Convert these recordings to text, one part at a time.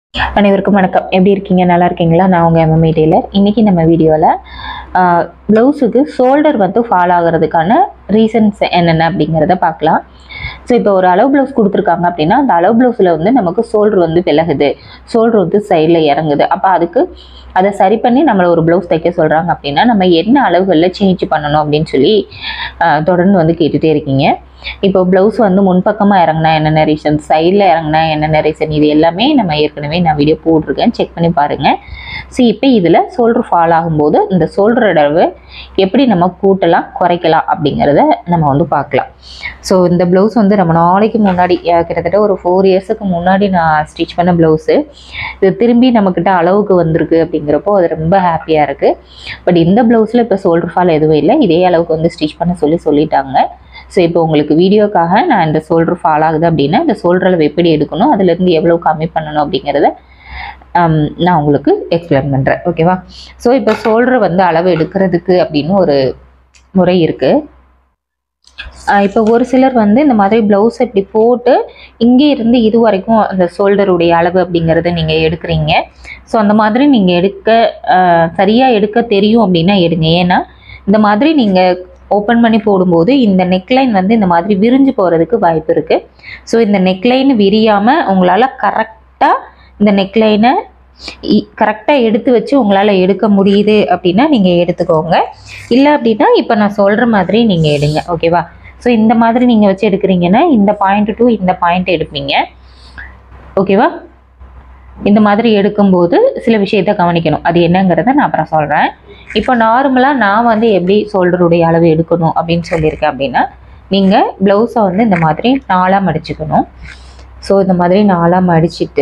அனைவருக்கும் வணக்கம். எப்படி இருக்கீங்க? நல்லா இருக்கீங்களா? நான் உங்கள் எம்எம்ஏ டெய்லர். இன்னைக்கு நம்ம வீடியோவில் ப்ளவுஸுக்கு ஷோல்டர் வந்து ஃபால் ஆகிறதுக்கான ரீசன்ஸ் என்னென்ன அப்படிங்கிறத பார்க்கலாம். ஸோ இப்போ ஒரு அளவு ப்ளவுஸ் கொடுத்துருக்காங்க அப்படின்னா அந்த அளவு ப்ளவுஸில் வந்து நமக்கு ஷோல்டர் வந்து விலகுது, ஷோல்டர் வந்து சைடில் இறங்குது. அப்போ அதுக்கு அதை சரி பண்ணி நம்மளை ஒரு ப்ளவுஸ் தைக்க சொல்கிறாங்க அப்படின்னா நம்ம என்ன அளவுகளில் சேஞ்ச் பண்ணணும் அப்படின்னு சொல்லி தொடர்ந்து வந்து கேட்டுகிட்டே இருக்கீங்க. இப்போ ப்ளவுஸ் வந்து முன்பக்கமாக இறங்கினா என்னென்ன ரீசன், சைடில் இறங்கினா என்னென்ன ரீசன், இது எல்லாமே நம்ம ஏற்கனவே நான் வீடியோ போட்டிருக்கேன், செக் பண்ணி பாருங்கள். ஸோ இப்போ இதில் ஷோல்டர் ஃபால் ஆகும்போது இந்த ஷோல்டரோட அளவு எப்படி நம்ம கூட்டலாம் குறைக்கலாம் அப்படிங்கிறத நம்ம வந்து பார்க்கலாம். ஸோ இந்த ப்ளவுஸ் வந்து ரொம்ப நாளைக்கு முன்னாடி, கிட்டத்தட்ட ஒரு 4 இயர்ஸுக்கு முன்னாடி நான் ஸ்டிச் பண்ண ப்ளவுஸு. இது திரும்பி நம்மக்கிட்ட அளவுக்கு வந்திருக்கு அப்படிங்கிறப்போ அது ரொம்ப ஹாப்பியாக இருக்குது. பட் இந்த ப்ளவுஸில் இப்போ ஷோல்டர் ஃபால் எதுவும் இல்லை, இதே அளவுக்கு வந்து ஸ்டிச் பண்ண சொல்லிட்டாங்க. ஸோ இப்போ உங்களுக்கு வீடியோக்காக நான் இந்த ஷோல்டர் ஃபால் ஆகுது அப்படின்னா இந்த ஷோல்டர் அளவு எப்படி எடுக்கணும், அதுலேருந்து எவ்வளோ கம்மி பண்ணணும் அப்படிங்கிறத நான் உங்களுக்கு எக்ஸ்பிளைன் பண்ணுறேன். ஓகேவா? ஸோ இப்போ ஷோல்டர் வந்து அளவு எடுக்கிறதுக்கு அப்படின்னு ஒரு முறை இருக்குது. இப்போ ஒரு சிலர் வந்து இந்த மாதிரி ப்ளவுஸ் இப்படி போட்டு இங்கே இருந்து இது வரைக்கும் அந்த ஷோல்டருடைய அளவு அப்படிங்கிறத நீங்கள் எடுக்கிறீங்க. ஸோ அந்த மாதிரி நீங்கள் சரியாக எடுக்க தெரியும் அப்படின்னா எடுங்க. ஏன்னா இந்த மாதிரி நீங்கள் ஓப்பன் பண்ணி போடும்போது இந்த நெக்லைன் வந்து இந்த மாதிரி விரிஞ்சு போகிறதுக்கு வாய்ப்பு இருக்குது. ஸோ இந்த நெக்லைன் விரியாமல் உங்களால் கரெக்டாக இந்த நெக்லைனை கரெக்டாக எடுத்து வச்சு உங்களால் எடுக்க முடியுது அப்படின்னா நீங்கள் எடுத்துக்கோங்க. இல்லை அப்படின்னா இப்போ நான் சொல்கிற மாதிரி நீங்கள் எடுங்க. ஓகேவா? ஸோ இந்த மாதிரி நீங்கள் வச்சு எடுக்கிறீங்கன்னா இந்த பாயிண்ட் டு இந்த பாயிண்ட் எடுப்பீங்க. ஓகேவா? இந்த மாதிரி எடுக்கும்போது சில விஷயத்தை கவனிக்கணும். அது என்னங்கிறத நான் அப்புறம் சொல்கிறேன். இப்போ நார்மலாக நான் வந்து எப்படி ஷோல்டருடைய அளவு எடுக்கணும் அப்படின்னு சொல்லியிருக்கேன் அப்படின்னா நீங்கள் ப்ளவுஸை வந்து இந்த மாதிரி 4ஆக மடிச்சுக்கணும். ஸோ இந்த மாதிரி 4ஆக மடிச்சுட்டு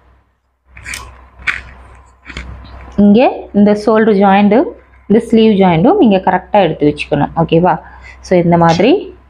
இங்கே இந்த ஷோல்டர் ஜாயிண்ட்டும் இந்த ஸ்லீவ் ஜாயிண்ட்டும் நீங்கள் கரெக்டாக எடுத்து வச்சுக்கணும். ஓகேவா? ஸோ இந்த மாதிரி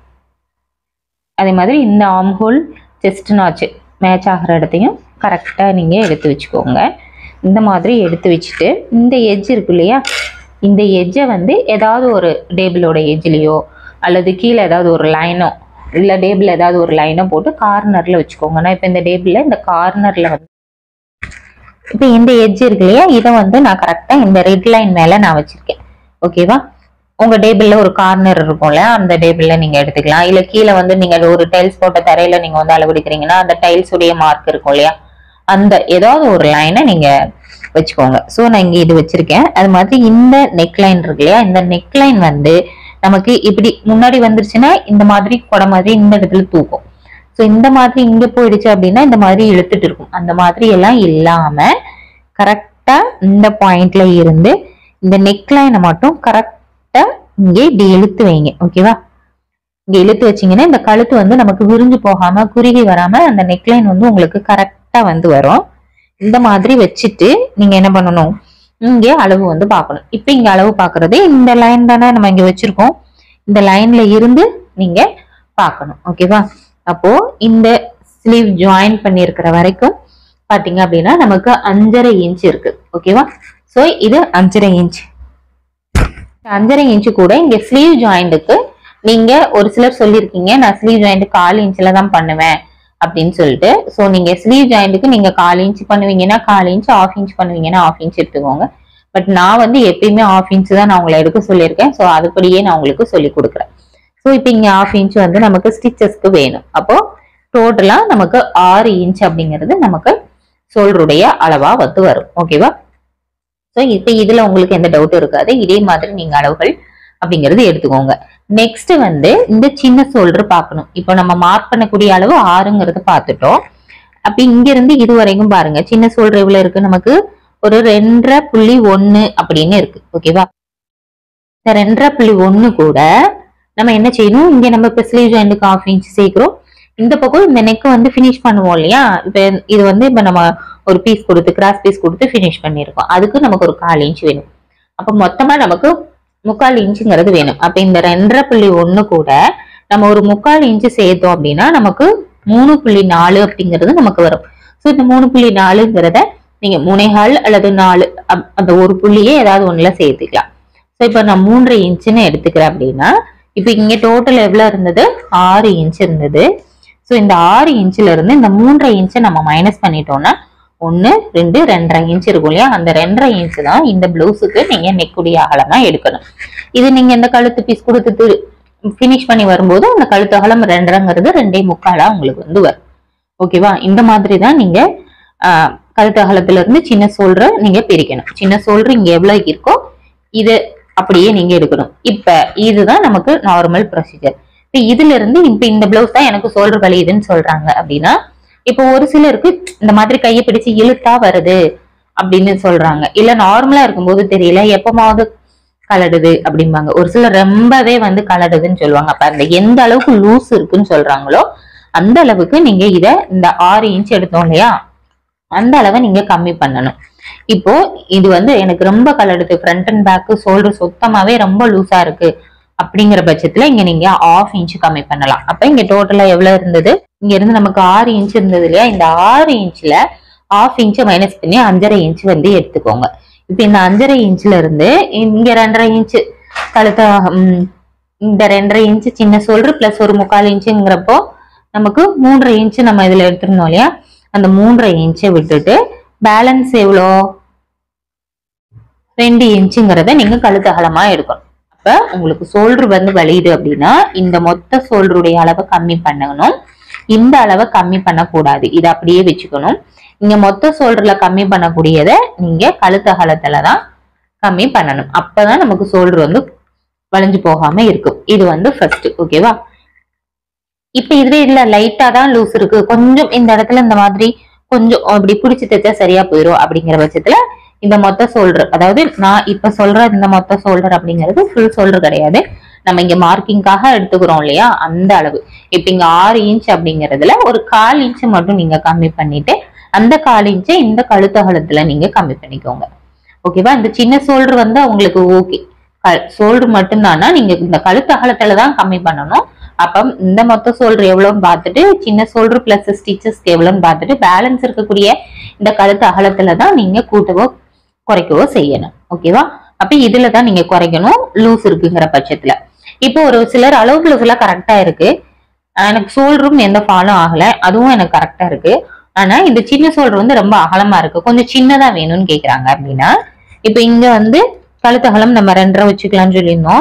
அதே மாதிரி இந்த arm hole chest notch match ஆகிற இடத்தையும் கரெக்டாக நீங்கள் எடுத்து வச்சுக்கோங்க. இந்த மாதிரி எடுத்து வச்சுட்டு இந்த எட்ஜ் இருக்கு இல்லையா, இந்த எட்ஜை வந்து ஏதாவது ஒரு டேபிளோட எட்ஜ்லேயோ அல்லது கீழே ஏதாவது ஒரு லைனோ இல்லை டேபிள் ஏதாவது ஒரு லைனோ போட்டு கார்னரில் வச்சுக்கோங்க. நான் இப்போ இந்த டேபிளில் இந்த கார்னரில் வந்து இப்போ இந்த எட்ஜ் இருக்கு இல்லையா, இதை வந்து நான் கரெக்டாக இந்த ரெட் லைன் மேலே நான் வச்சுருக்கேன். ஓகேவா? உங்கள் டேபிளில் ஒரு கார்னர் இருக்கும்ல, அந்த டேபிளில் நீங்கள் எடுத்துக்கலாம். இல்லை கீழே வந்து நீங்கள் ஒரு டைல்ஸ் போட்ட தரையில் நீங்கள் வந்து அளவெடுக்கிறீங்கன்னா அந்த டைல்ஸுடைய மார்க் இருக்கும் இல்லையா, அந்த ஏதாவது ஒரு லைனை நீங்கள் வச்சுக்கோங்க. ஸோ நான் இங்கே இது வச்சுருக்கேன். அது மாதிரி இந்த நெக்லைன் இருக்கு இல்லையா, இந்த நெக்லைன் வந்து நமக்கு இப்படி முன்னாடி வந்துருச்சுன்னா இந்த மாதிரி கொடை மாதிரி இந்த இடத்துல தூக்கும். ஸோ இந்த மாதிரி இங்கே போயிடுச்சு அப்படின்னா இந்த மாதிரி இழுத்துட்டு இருக்கும். அந்த மாதிரி எல்லாம் இல்லாமல் கரெக்டாக இந்த பாயிண்ட்ல இருந்து இந்த நெக்லைனை மட்டும் கரெக்டாக இங்கே இப்படி இழுத்து வைங்க. ஓகேவா? இங்கே இழுத்து வச்சிங்கன்னா இந்த கழுத்து வந்து நமக்கு விரிஞ்சு போகாமல் குறுகி வராமல் அந்த நெக்லைன் வந்து உங்களுக்கு கரெக்டாக வந்து வரும். இந்த மாதிரி வச்சுட்டு நீங்கள் என்ன பண்ணணும், இங்கே அளவு வந்து பார்க்கணும். இப்போ இங்கே அளவு பார்க்கறது இந்த லைன் தானே நம்ம இங்கே வச்சுருக்கோம், இந்த லைன்ல இருந்து நீங்கள் பார்க்கணும். ஓகேவா? அப்போ இந்த ஸ்லீவ் ஜாயின் பண்ணியிருக்கிற வரைக்கும் பார்த்தீங்க அப்படின்னா நமக்கு 5.5 இன்ச் இருக்கு. ஓகேவா? ஸோ இது 5.5 இன்ச். 5.5 இன்ச்சு கூட இங்கே ஸ்லீவ் ஜாயிண்ட்டுக்கு நீங்கள் ஒரு சிலர் சொல்லியிருக்கீங்க நான் ஸ்லீவ் ஜாயிண்ட் 1/4 இன்ச்சில் தான் பண்ணுவேன் அப்படின்னு சொல்லிட்டு. ஸோ நீங்கள் ஸ்லீவ் ஜாயிண்ட்டுக்கு நீங்கள் 1/4 இன்ச் பண்ணுவீங்கன்னா 1/4 இன்ச், 1/2 இன்ச் பண்ணுவீங்கன்னா 1/2 இன்ச் எடுத்துக்கோங்க. பட் நான் வந்து எப்பயுமே 1/2 இன்ச் தான் நான் உங்களை எடுக்க சொல்லியிருக்கேன். ஸோ அதுபடியே நான் உங்களுக்கு சொல்லி கொடுக்குறேன். ஸோ இப்போ இங்கே 1/2 இன்ச் வந்து நமக்கு ஸ்டிச்சஸ்க்கு வேணும். அப்போ டோட்டலாக நமக்கு 6 இன்ச் அப்படிங்கிறது நமக்கு ஷோல்டருடைய அளவா வந்து வரும். ஓகேவா? ஸோ இப்போ இதுல உங்களுக்கு எந்த டவுட்டும் இருக்காது. இதே மாதிரி நீங்க அளவுகள் அப்படிங்கிறது எடுத்துக்கோங்க. நெக்ஸ்ட் வந்து இந்த சின்ன ஷோல்டர் பார்க்கணும். இப்போ நம்ம மார்க் பண்ணக்கூடிய அளவு 6ங்கிறது பார்த்துட்டோம். அப்ப இங்க இருந்து இது வரைக்கும் பாருங்க, சின்ன ஷோல்டர் எவ்வளவு இருக்கு, நமக்கு ஒரு 2.1 அப்படின்னு இருக்கு. ஓகேவா? இந்த 2.1 கூட நம்ம என்ன செய்யணும், இங்க நம்ம இப்ப ஸ்லீவ் ஜாயிண்ட்டுக்கு 1/2 இன்ச் சேர்க்கிறோம். இந்த பக்கம் இந்த நெக் வந்து ஃபினிஷ் பண்ணுவோம் இல்லையா, இப்ப இது வந்து இப்ப நம்ம ஒரு பீஸ் கொடுத்து கிராஸ் பீஸ் கொடுத்து ஃபினிஷ் பண்ணிருக்கோம். அதுக்கு நமக்கு ஒரு 1/4 இன்ச் வேணும். அப்ப மொத்தமா நமக்கு 3/4 இன்ச்சுங்கிறது வேணும். அப்ப இந்த 2.1 கூட நம்ம ஒரு 3/4 இன்ச்சு சேர்த்தோம் அப்படின்னா நமக்கு 3.4 அப்படிங்கிறது நமக்கு வரும். ஸோ இந்த 3.4ங்கிறத நீங்க 3.4 அல்லது 4 அந்த ஒரு புள்ளியே ஏதாவது ஒண்ணுல சேர்த்துக்கலாம். ஸோ இப்போ நான் 3.5 இன்ச்சுன்னு எடுத்துக்கிறேன் அப்படின்னா இப்போ இங்க டோட்டல் எவ்வளவு இருந்தது, 6 இன்ச் இருந்தது. ஸோ இந்த 6 இன்ச்ல இருந்து இந்த 3.5 இன்ச்சை நம்ம மைனஸ் பண்ணிட்டோம்னா 1 2 2.5 இன்ச் இருக்கும் இல்லையா, அந்த 2.5 இன்ச் தான் இந்த பிளவுஸுக்கு நீங்க நெக்குடைய அகலமா எடுக்கணும். இது நீங்க இந்த கழுத்து பீஸ் கொடுத்து பினிஷ் பண்ணி வரும்போது அந்த கழுத்து அகலம் 2.5ங்கிறது 2.25 உங்களுக்கு வந்து வரும். ஓகேவா? இந்த மாதிரி தான் நீங்க கழுத்து அகலத்துல இருந்து சின்ன சோல்டரை நீங்க பிரிக்கணும். சின்ன சோல்டர் இங்க எவ்வளவு இருக்கோ இது அப்படியே நீங்க எடுக்கணும். இப்ப இதுதான் நமக்கு நார்மல் ப்ரொசீஜர். இப்ப இதுல இருந்து இப்ப இந்த பிளவுஸ் தான் எனக்கு சோல்டர் வலியுதுன்னு சொல்றாங்க அப்படின்னா, இப்போ ஒரு சிலருக்கு இந்த மாதிரி கையை பிடிச்சு இழுத்தா வருது அப்படின்னு சொல்றாங்க. இல்ல நார்மலா இருக்கும்போது தெரியல, எப்பமாவது கலடுது அப்படிம்பாங்க. ஒரு சிலர் ரொம்பவே வந்து கலடுதுன்னு சொல்லுவாங்க. அப்ப அந்த எந்த அளவுக்கு லூஸ் இருக்குன்னு சொல்றாங்களோ அந்த அளவுக்கு நீங்க இத இந்த 6 இன்ச் எடுத்தோம் இல்லையா, அந்த அளவை நீங்க கம்மி பண்ணணும். இப்போ இது வந்து எனக்கு ரொம்ப கலடுது, ஃப்ரண்ட் அண்ட் பேக் ஷோல்டர் சுத்தமாவே ரொம்ப லூஸா இருக்கு அப்படிங்கிற பட்சத்துல இங்க நீங்க 1/2 இன்ச் கம்மி பண்ணலாம். அப்ப இங்க டோட்டலா எவ்வளவு இருந்தது, இங்க இருந்து நமக்கு 6 இன்ச் இருந்தது இல்லையா, இந்த 6 இன்ச்ல 1/2 இன்ச் மைனஸ் பண்ணி 5.5 இன்ச் வந்து எடுத்துக்கோங்க. இப்ப இந்த 5.5 இன்ச்ல இருந்து இங்க 2.5 இன்ச் கழுத்த, இந்த 2.5 இன்ச் சின்ன ஷோல்டர் பிளஸ் ஒரு 1/4 இன்ச்சுங்கிறப்போ நமக்கு 3.5 இன்ச் நம்ம இதுல எடுத்துருந்தோம் இல்லையா, அந்த 3.5 இன்ச்சை விட்டுட்டு பேலன்ஸ் எவ்வளோ 2 இன்ச்சுங்கிறத நீங்க கழுத்து அகலமா எடுக்கணும். அப்ப உங்களுக்கு ஷோல்டர் வந்து வலியுது அப்படின்னா இந்த மொத்த ஷோல்டருடைய அளவை கம்மி பண்ணணும். இந்த அளவை கம்மி பண்ணக்கூடாது, இதை அப்படியே வச்சுக்கணும். இங்க மொத்த ஷோல்டர்ல கம்மி பண்ணக்கூடியத நீங்க கழுத்து அகலத்துலதான் கம்மி பண்ணணும். அப்பதான் நமக்கு ஷோல்டர் வந்து வளைஞ்சு போகாம இருக்கும். இது வந்து ஃபர்ஸ்ட். ஓகேவா? இப்ப இதுவே இல்ல லைட்டா தான் லூஸ் இருக்கு, கொஞ்சம் இந்த இடத்துல இந்த மாதிரி கொஞ்சம் அப்படி பிடிச்சி தைச்சா சரியா போயிடும் அப்படிங்கிற பட்சத்துல இந்த மொத்த ஷோல்டர், அதாவது நான் இப்ப சொல்ற இந்த மொத்த ஷோல்டர் அப்படிங்கிறது ஃபுல் ஷோல்டர் கிடையாது, நம்ம இங்க மார்க்கிங்காக எடுத்துக்கிறோம் இல்லையா, அந்த அளவு. இப்ப இங்க 6 இன்ச் அப்படிங்கறதுல ஒரு 1/4 இன்ச் மட்டும் நீங்க கம்மி பண்ணிட்டு அந்த 1/4 இன்ச்சை இந்த கழுத்து அகலத்துல நீங்க கம்மி பண்ணிக்கோங்க. ஓகேவா? இந்த சின்ன ஷோல்டர் வந்து உங்களுக்கு ஓகே, ஷோல்டர் மட்டும்தானா நீங்க இந்த கழுத்து அகலத்துலதான் கம்மி பண்ணணும். அப்ப இந்த மொத்த ஷோல்டர் எவ்வளவுன்னு பார்த்துட்டு சின்ன ஷோல்டர் பிளஸ் ஸ்டிச்சஸ்க்கு எவ்வளவுன்னு பார்த்துட்டு பேலன்ஸ் இருக்கக்கூடிய இந்த கழுத்து அகலத்துலதான் நீங்க கூட்டவோ குறைக்கவோ செய்யணும். ஓகேவா? அப்ப இதுலதான் நீங்க குறைக்கணும் லூஸ் இருக்குங்கிற பட்சத்துல. இப்போ ஒரு சிலர் அளவு பிளஸ் எல்லாம் கரெக்டா இருக்கு, எனக்கு ஷோல்டரும் எந்த ஃபாலும் ஆகல, அதுவும் எனக்கு கரெக்டா இருக்கு, ஆனா இந்த சின்ன ஷோல்டர் வந்து ரொம்ப அகலமா இருக்கு, கொஞ்சம் சின்னதா வேணும்னு கேக்குறாங்க அப்படின்னா, இப்ப இங்க வந்து கழுத்து அகலம் நம்ம 2.5 வச்சுக்கலாம்னு சொல்லியிருந்தோம்,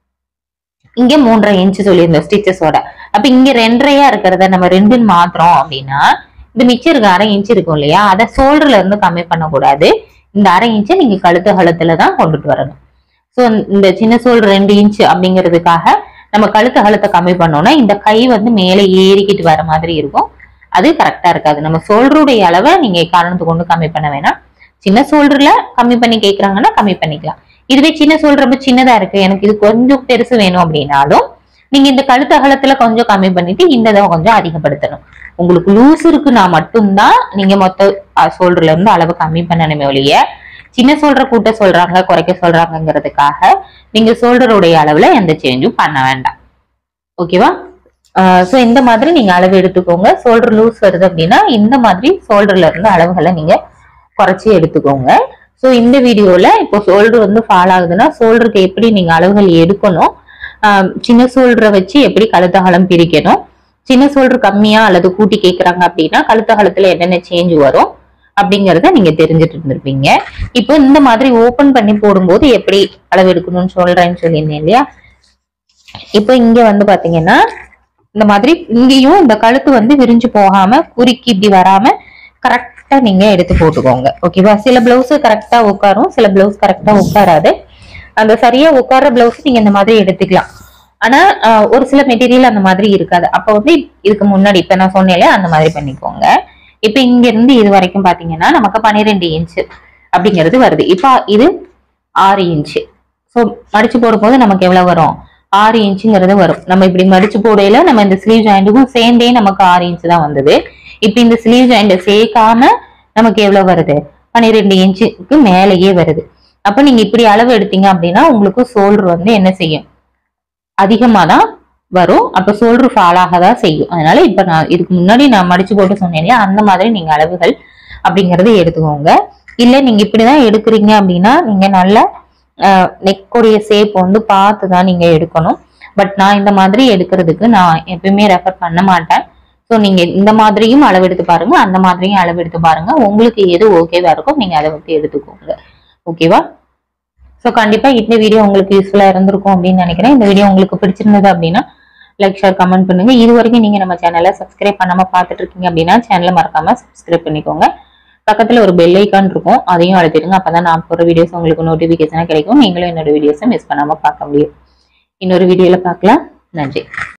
இங்க 3.5 இன்ச் சொல்லியிருந்தோம் ஸ்டிச்சஸோட. அப்ப இங்க 2.5 இருக்கிறத நம்ம 2ன்னு மாத்துறோம் அப்படின்னா இந்த மிச்சம் இருக்க 1/2 இன்ச் இருக்கும் இல்லையா, அதை ஷோல்டர்ல இருந்து கம்மி பண்ணக்கூடாது, இந்த 1/2 இன்ச்சை நீங்க கழுத்து அகலத்துலதான் கொண்டுட்டு வரணும். சோ இந்த சின்ன ஷோல்டர் 2 இன்ச் அப்படிங்கிறதுக்காக நம்ம கழுத்து அகலத்தை கம்மி பண்ணோம்னா இந்த கை வந்து மேலே ஏறிக்கிட்டு வர மாதிரி இருக்கும், அது கரெக்டா இருக்காது. நம்ம ஷோல்டருடைய அளவை நீங்க காரணத்தை கொண்டு கம்மி பண்ண வேணாம். சின்ன ஷோல்டர்ல கம்மி பண்ணி கேக்குறாங்கன்னா கம்மி பண்ணிக்கலாம். இதுவே சின்ன ஷோல்டர் ரொம்ப சின்னதா இருக்கு, எனக்கு இது கொஞ்சம் பெருசு வேணும் அப்படின்னாலும் நீங்க இந்த கழுத்து அகலத்துல கொஞ்சம் கம்மி பண்ணிட்டு இந்த இதை கொஞ்சம் அதிகப்படுத்தணும். உங்களுக்கு லூஸ் இருக்குன்னா மட்டும்தான் நீங்க மொத்த ஷோல்டர்ல இருந்து அளவு கம்மி பண்ணணுமே ஒழிய சின்ன ஷோல்டர் கூட்ட சொல்றாங்க குறைக்க சொல்றாங்கிறதுக்காக நீங்க ஷோல்டருடைய அளவுல எந்த சேஞ்சும் பண்ண வேண்டாம். ஓகேவா? சோ இந்த மாதிரி நீங்க அளவு எடுத்துக்கோங்க. ஷோல்டர் லூஸ் வருது அப்படின்னா இந்த மாதிரி ஷோல்டர்ல இருந்து அளவுகளை நீங்க குறைச்சி எடுத்துக்கோங்க. சோ இந்த வீடியோல இப்போ ஷோல்டர் வந்து ஃபால் ஆகுதுன்னா ஷோல்டருக்கு எப்படி நீங்க அளவுகள் எடுக்கணும், சின்ன ஷோல்டரை வச்சு எப்படி கழுத்து அகலம் பிரிக்கணும், சின்ன ஷோல்டர் கம்மியா அல்லது கூட்டி கேட்கறாங்க அப்படின்னா கழுத்து அகலத்துல என்னென்ன சேஞ்ச் வரும் அப்படிங்கறத நீங்க தெரிஞ்சுட்டு இருந்திருப்பீங்க. இப்போ இந்த மாதிரி ஓபன் பண்ணி போடும்போது எப்படி அளவு எடுக்கணும்னு சொல்றேன்னு சொல்லியிருந்தேன் இல்லையா. இப்போ இங்க வந்து பாத்தீங்கன்னா இந்த மாதிரி இங்கேயும் இந்த கழுத்து வந்து விரிஞ்சு போகாம குறுக்கி இப்படி வராம கரெக்டா நீங்க எடுத்து போட்டுக்கோங்க. ஓகேவா? சில பிளவுஸ் கரெக்டா உட்காரும், சில பிளவுஸ் கரெக்டா உட்காராது. அந்த சரியா உட்கார பிளவுஸ் நீங்க இந்த மாதிரி எடுத்துக்கலாம். ஆனா ஒரு சில மெட்டீரியல் அந்த மாதிரி இருக்காது. அப்ப வந்து இதுக்கு முன்னாடி இப்ப நான் சொன்னேன்ல அந்த மாதிரி பண்ணிக்கோங்க. இப்ப இங்க இருந்து இது வரைக்கும் பாத்தீங்கன்னா நமக்கு 12 இன்ச் அப்படிங்கிறது வருது. இப்ப இது 6 இன்ச். சோ மடிச்சு போடும்போது நமக்கு எவ்வளவு வரும், 6 இன்ச்சுங்கிறது வரும். நம்ம இப்படி மடிச்சு போடையில நம்ம இந்த ஸ்லீவ் ஜாயிண்ட்டுக்கும் சேர்ந்தே நமக்கு 6 இன்ச் தான் வந்தது. இப்ப இந்த ஸ்லீவ் ஜாயிண்ட் சேர்க்காம நமக்கு எவ்வளவு வருது, 12 இன்ச்சுக்கு மேலேயே வருது. அப்ப நீங்க இப்படி அளவு எடுத்தீங்க அப்படின்னா உங்களுக்கு ஷோல்டர் வந்து என்ன செய்யும், அதிகமா தான் வரும். அப்ப ஷோல்டர் ஃபால் ஆகதான் செய்யும். அதனால இப்ப நான் இதுக்கு முன்னாடி நான் மடிச்சு போட்டு சொன்னேன் இல்லையா, அந்த மாதிரி நீங்க அளவுகள் அப்படிங்கறத எடுத்துக்கோங்க. இல்ல நீங்க இப்படிதான் எடுக்கிறீங்க அப்படின்னா நீங்க நல்ல நெக்குடைய ஷேப் வந்து பார்த்துதான் நீங்க எடுக்கணும். பட் நான் இந்த மாதிரி எடுக்கிறதுக்கு நான் எப்பயுமே ரெஃபர் பண்ண மாட்டேன். ஸோ நீங்க இந்த மாதிரியும் அளவெடுத்து பாருங்க, அந்த மாதிரியும் அளவெடுத்து பாருங்க. உங்களுக்கு எது ஓகேவா இருக்கோ நீங்க அதை வந்து எடுத்துக்கோங்க. ஓகேவா? ஸோ கண்டிப்பா இந்த வீடியோ உங்களுக்கு யூஸ்ஃபுல்லா இருந்திருக்கும் அப்படின்னு நினைக்கிறேன். இந்த வீடியோ உங்களுக்கு பிடிச்சிருந்தது அப்படின்னா லைக், ஷேர், கமெண்ட் பண்ணுங்க. இது வரைக்கும் நீங்க நம்ம சேனலை சப்ஸ்கிரைப் பண்ணாம பார்த்துட்டு இருக்கீங்க அப்படின்னா சேனலை மறக்காம சப்ஸ்கிரைப் பண்ணிக்கோங்க. பக்கத்துல ஒரு பெல் ஐக்கான் இருக்கும், அதையும் அழுத்திடுங்க. அப்பதான் நான் போற வீடியோஸ் உங்களுக்கு நோட்டிபிகேஷனா கிடைக்கும். நீங்களும் என்னோட வீடியோஸை மிஸ் பண்ணாம பார்க்க முடியும். இன்னொரு வீடியோல பார்க்கலாம். நன்றி.